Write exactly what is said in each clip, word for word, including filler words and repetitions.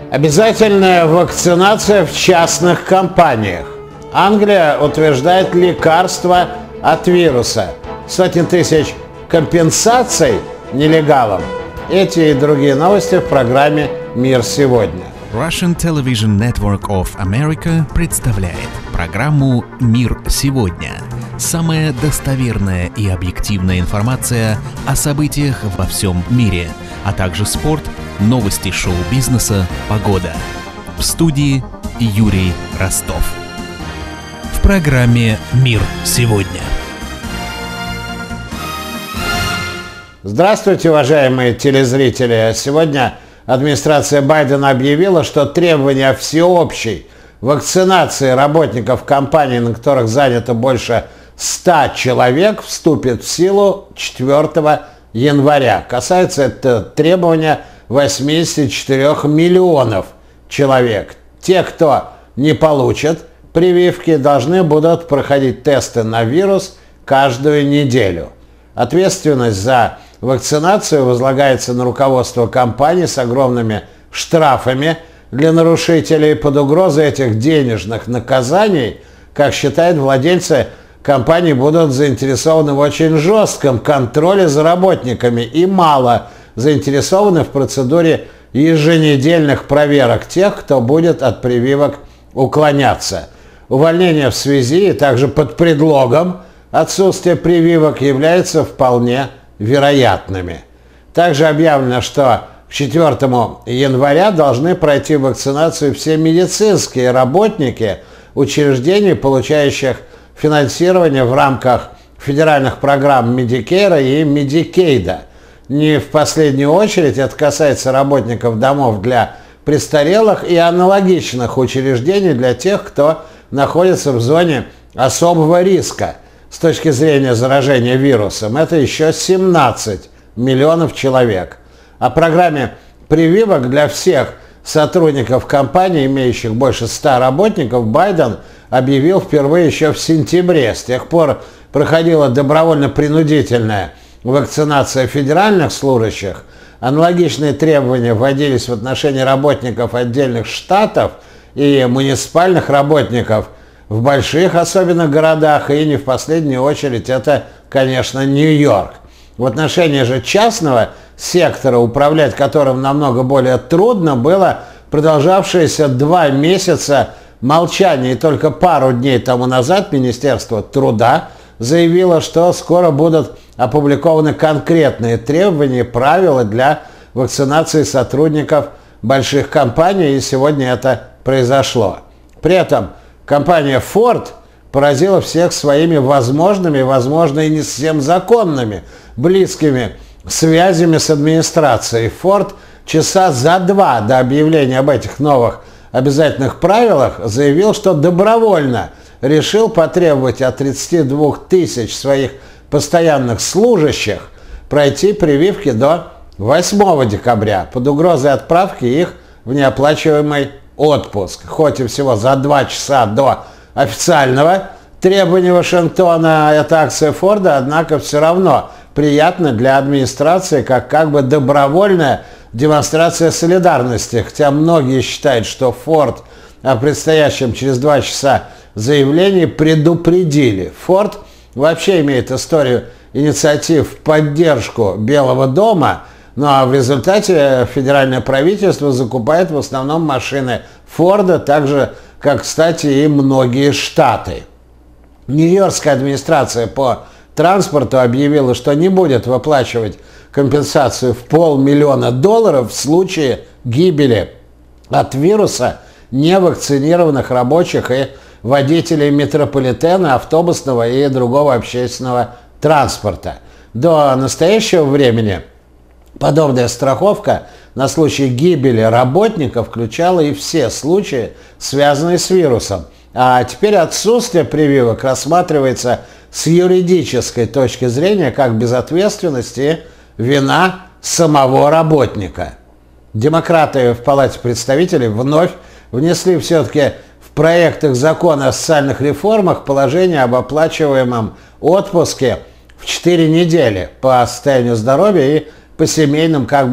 Обязательная вакцинация в частных компаниях. Англия утверждает лекарство от вируса. Сотни тысяч компенсаций нелегалам. Эти и другие новости в программе «Мир сегодня». Russian Television Network of America представляет программу «Мир сегодня». Самая достоверная и объективная информация о событиях во всем мире, а также спорт, новости шоу-бизнеса, погода. В студии Юрий Ростов. В программе «Мир сегодня». Здравствуйте, уважаемые телезрители! Сегодня администрация Байдена объявила, что требования всеобщей вакцинации работников компаний, на которых занято больше ста человек, вступит в силу четвёртого января. Касается это требования восьмидесяти четырёх миллионов человек. Те, кто не получат прививки, должны будут проходить тесты на вирус каждую неделю. Ответственность за вакцинацию возлагается на руководство компаний с огромными штрафами для нарушителей. Под угрозой этих денежных наказаний, как считают владельцы компаний, будут заинтересованы в очень жестком контроле за работниками и мало заинтересованы в процедуре еженедельных проверок тех, кто будет от прививок уклоняться. Увольнение в связи и также под предлогом отсутствия прививок являются вполне вероятными. Также объявлено, что к четвёртому января должны пройти вакцинацию все медицинские работники учреждений, получающих финансирование в рамках федеральных программ Медикейра и Медикейда. Не в последнюю очередь это касается работников домов для престарелых и аналогичных учреждений для тех, кто находится в зоне особого риска с точки зрения заражения вирусом. Это еще семнадцать миллионов человек. О программе прививок для всех сотрудников компаний, имеющих больше ста работников, Байден объявил впервые еще в сентябре. С тех пор проходила добровольно-принудительная вакцинация федеральных служащих. Аналогичные требования вводились в отношении работников отдельных штатов и муниципальных работников в больших, особенно городах, и не в последнюю очередь это, конечно, Нью-Йорк. В отношении же частного сектора, управлять которым намного более трудно, было продолжавшееся два месяца молчание. И только пару дней тому назад Министерство труда заявило, что скоро будут опубликованы конкретные требования и правила для вакцинации сотрудников больших компаний, и сегодня это произошло. При этом компания Ford поразила всех своими возможными, возможно, и не совсем законными, близкими связями с администрацией. Ford часа за два до объявления об этих новых обязательных правилах заявил, что добровольно решил потребовать от тридцати двух тысяч своих постоянных служащих пройти прививки до восьмого декабря под угрозой отправки их в неоплачиваемый отпуск. Хоть и всего за два часа до официального требования Вашингтона эта акция Форда, однако все равно приятно для администрации, как как бы добровольная демонстрация солидарности. Хотя многие считают, что Форд о предстоящем через два часа заявлении предупредили. Форд вообще имеет историю инициатив в поддержку Белого дома, ну а в результате федеральное правительство закупает в основном машины Форда, так же, как, кстати, и многие штаты. Нью-Йоркская администрация по транспорту объявила, что не будет выплачивать компенсацию в полмиллиона долларов в случае гибели от вируса невакцинированных рабочих и водителей метрополитена, автобусного и другого общественного транспорта. До настоящего времени подобная страховка на случай гибели работников включала и все случаи, связанные с вирусом. А теперь отсутствие прививок рассматривается с юридической точки зрения как безответственность и вина самого работника. Демократы в Палате представителей вновь внесли все-таки в проектах закона о социальных реформах положение об оплачиваемом отпуске в четыре недели по состоянию здоровья и по семейным как бы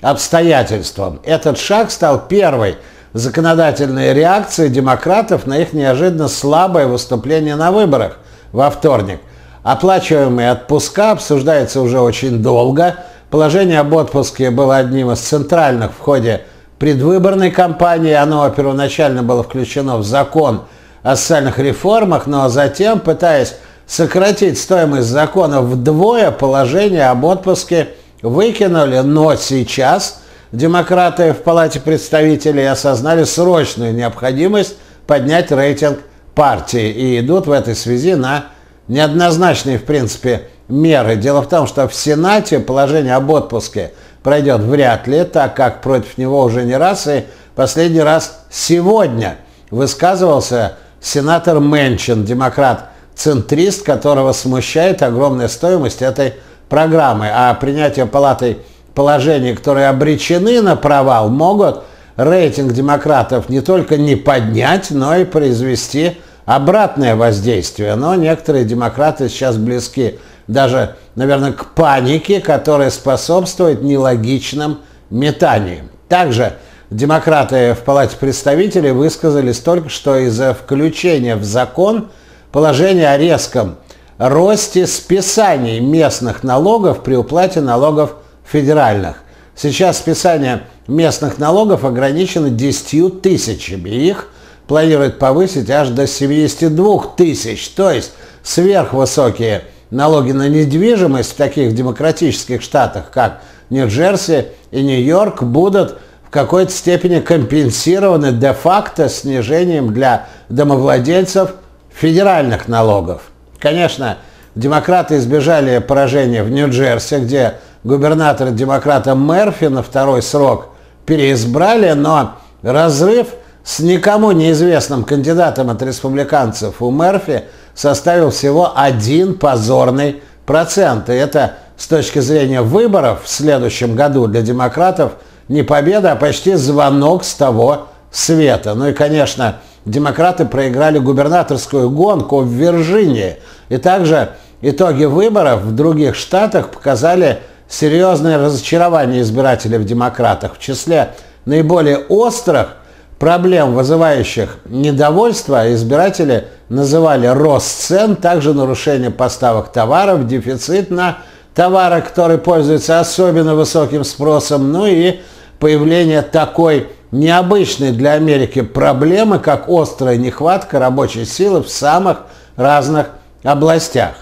обстоятельствам. Этот шаг стал первой законодательной реакцией демократов на их неожиданно слабое выступление на выборах во вторник. Оплачиваемые отпуска обсуждаются уже очень долго. Положение об отпуске было одним из центральных в ходе предвыборной кампании. Оно первоначально было включено в закон о социальных реформах, но затем, пытаясь сократить стоимость закона вдвое, положение об отпуске выкинули. Но сейчас демократы в Палате представителей осознали срочную необходимость поднять рейтинг партии и идут в этой связи на неоднозначные, в принципе, меры. Дело в том, что в Сенате положение об отпуске пройдет вряд ли, так как против него уже не раз и последний раз сегодня высказывался сенатор Мэнчин, демократ-центрист, которого смущает огромная стоимость этой программы. А принятие Палатой положений, которые обречены на провал, могут рейтинг демократов не только не поднять, но и произвести обратное воздействие. Но некоторые демократы сейчас близки даже, наверное, к панике, которая способствует нелогичным метаниям. Также демократы в Палате представителей высказались только что из-за включения в закон положения о резком росте списаний местных налогов при уплате налогов федеральных. Сейчас списание местных налогов ограничено десятью тысячами. Их планируют повысить аж до семидесяти двух тысяч. То есть сверхвысокие налоги на недвижимость в таких демократических штатах, как Нью-Джерси и Нью-Йорк, будут в какой-то степени компенсированы де-факто снижением для домовладельцев федеральных налогов. Конечно, демократы избежали поражения в Нью-Джерси, где губернатора-демократа Мерфи на второй срок переизбрали, но разрыв с никому неизвестным кандидатом от республиканцев у Мерфи составил всего один позорный процент. И это с точки зрения выборов в следующем году для демократов не победа, а почти звонок с того света. Ну и, конечно, демократы проиграли губернаторскую гонку в Вирджинии. И также итоги выборов в других штатах показали серьезное разочарование избирателей в демократах. В числе наиболее острых проблем, вызывающих недовольство, избиратели называли рост цен, также нарушение поставок товаров, дефицит на товары, которые пользуются особенно высоким спросом, ну и появление такой необычной для Америки проблемы, как острая нехватка рабочей силы в самых разных областях.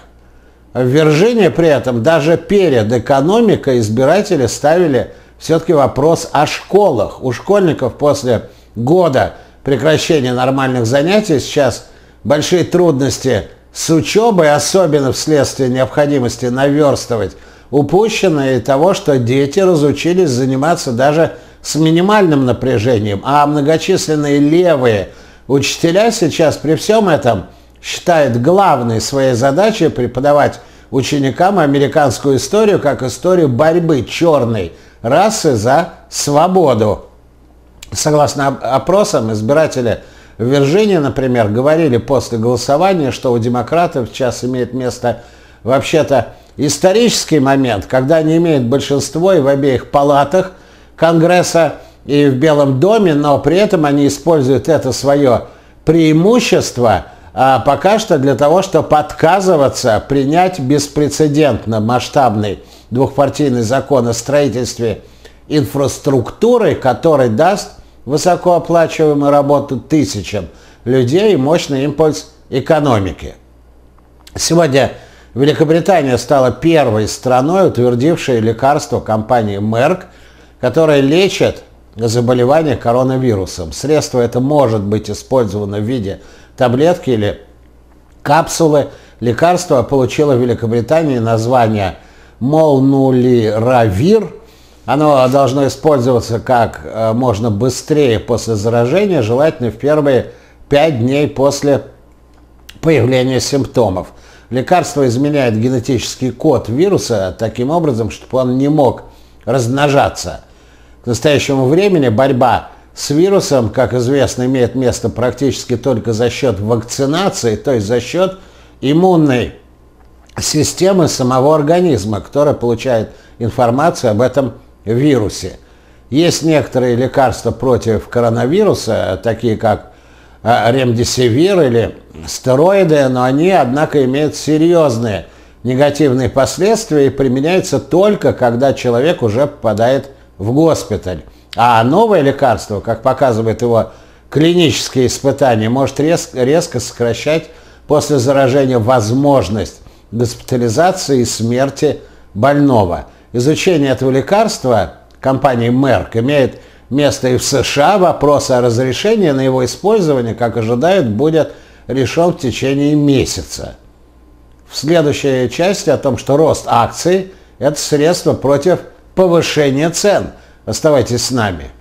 В Вирджинии при этом даже перед экономикой избиратели ставили все-таки вопрос о школах. У школьников после года прекращения нормальных занятий сейчас большие трудности с учебой, особенно вследствие необходимости наверстывать упущенное и того, что дети разучились заниматься даже с минимальным напряжением, а многочисленные левые учителя сейчас при всем этом считают главной своей задачей преподавать ученикам американскую историю как историю борьбы черной расы за свободу. Согласно опросам, избиратели в Вирджинии, например, говорили после голосования, что у демократов сейчас имеет место вообще-то исторический момент, когда они имеют большинство и в обеих палатах Конгресса, и в Белом доме, но при этом они используют это свое преимущество а пока что для того, чтобы отказываться принять беспрецедентно масштабный двухпартийный закон о строительстве инфраструктуры, который даст высокооплачиваемую работу тысячам людей и мощный импульс экономики. Сегодня Великобритания стала первой страной, утвердившей лекарство компании Merck, которое лечит заболевание коронавирусом. Средство это может быть использовано в виде таблетки или капсулы. Лекарство получило в Великобритании название Молнулиравир. Оно должно использоваться как можно быстрее после заражения, желательно в первые пять дней после появления симптомов. Лекарство изменяет генетический код вируса таким образом, чтобы он не мог размножаться. К настоящему времени борьба с вирусом, как известно, имеет место практически только за счет вакцинации, то есть за счет иммунной системы самого организма, которая получает информацию об этом вирусе. Есть некоторые лекарства против коронавируса, такие как ремдесивир или стероиды, но они, однако, имеют серьезные негативные последствия и применяются только, когда человек уже попадает в госпиталь. А новое лекарство, как показывает его клинические испытания, может резко, резко сокращать после заражения возможность госпитализации и смерти больного. Изучение этого лекарства компании Мерк имеет место и в США. Вопрос о разрешении на его использование, как ожидают, будет решен в течение месяца. В следующей части о том, что рост акций – это средство против повышения цен. Оставайтесь с нами.